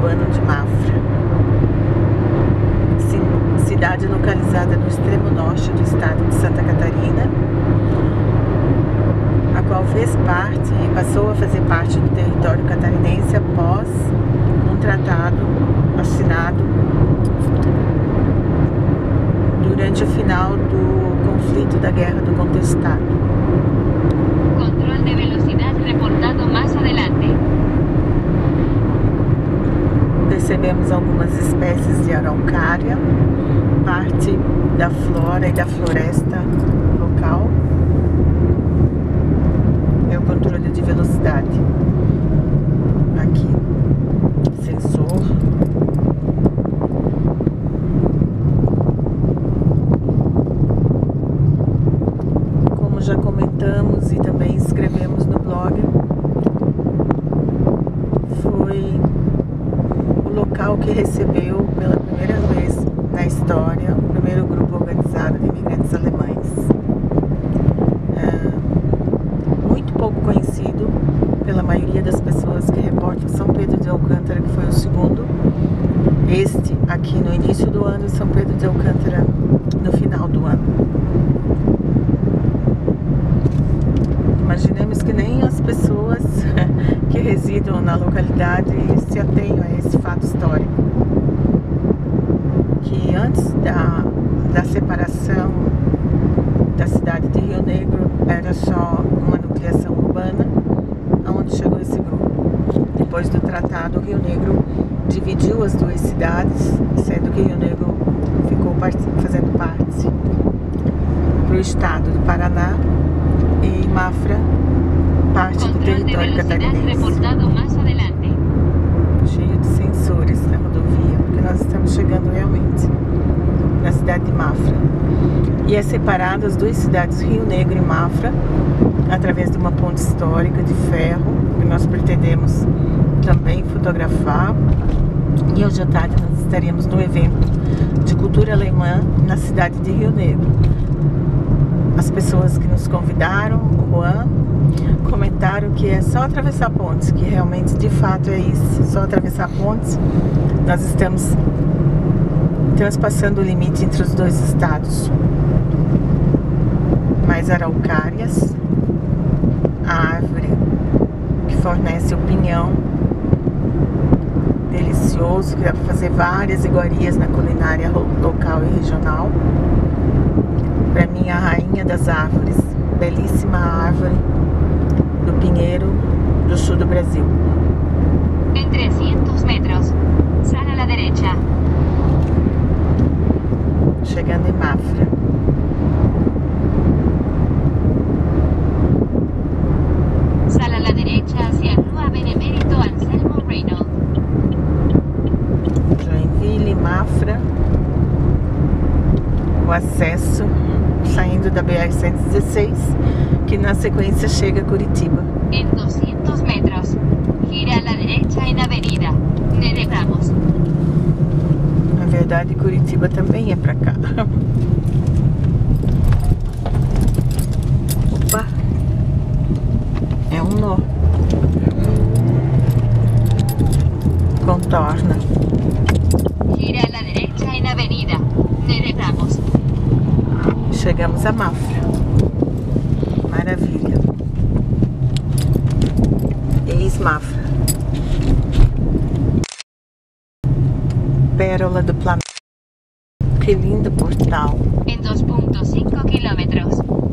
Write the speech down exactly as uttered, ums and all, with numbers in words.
urbano de Mafra, cidade localizada no extremo norte do estado de Santa Catarina, a qual fez parte e passou a fazer parte do território catarinense após um tratado assinado durante o final do conflito da Guerra do Contestado. Control de velocidade reportado mais adelante. Percebemos algumas espécies de araucária, parte da flora e da floresta local. É o controle de velocidade. Aqui, sensor. Como já comentamos e também escrevemos no blog, foi o local que recebeu pela primeira vez na história o primeiro grupo organizado de imigrantes alemães. É muito pouco conhecido pela maioria das pessoas que reportam São Pedro de Alcântara, que foi o segundo. Este aqui no início do ano e São Pedro de Alcântara no final do ano. Imaginemos que nem as pessoas que residam na localidade se atenham a esse fato histórico. Que antes da, da separação da cidade de Rio Negro era só uma nucleação urbana, aonde chegou esse grupo. Depois do tratado, Rio Negro dividiu as duas cidades, sendo que Rio Negro ficou fazendo parte para o estado do Paraná e Mafra parte do território catarinense. Reportado mais adelante. Cheio de sensores na rodovia, porque nós estamos chegando realmente na cidade de Mafra. E é separado as duas cidades, Rio Negro e Mafra, através de uma ponte histórica de ferro, que nós pretendemos também fotografar. E hoje à tarde nós estaremos no evento de cultura alemã na cidade de Rio Negro. As pessoas que nos convidaram, o Juan, comentaram que é só atravessar a ponte, que realmente de fato é isso, só atravessar a ponte. Nós estamos transpassando o limite entre os dois estados. Mais araucárias, a árvore que fornece o pinhão delicioso, que dá para fazer várias iguarias na culinária local e regional. Para mim, a rainha das árvores, belíssima árvore do pinheiro do sul do Brasil. Em trezentos metros, sal à direita. Chegando em Mafra. Sal à direita hacia Rua Benemérito Anselmo Reynold. Joinville, Mafra. O acesso saindo da B R cento e dezesseis, que na sequência chega a Curitiba. Em duzentos metros, gira à direita em Avenida Nere Ramos. Na verdade, Curitiba também é pra cá. Opa! É um nó. Contorna. Gira à direita em Avenida Nere Ramos. Chegamos a Mafra. Maravilha. Ex-Mafra. Pérola do Planalto. Que lindo portal. Em dois vírgula cinco quilômetros.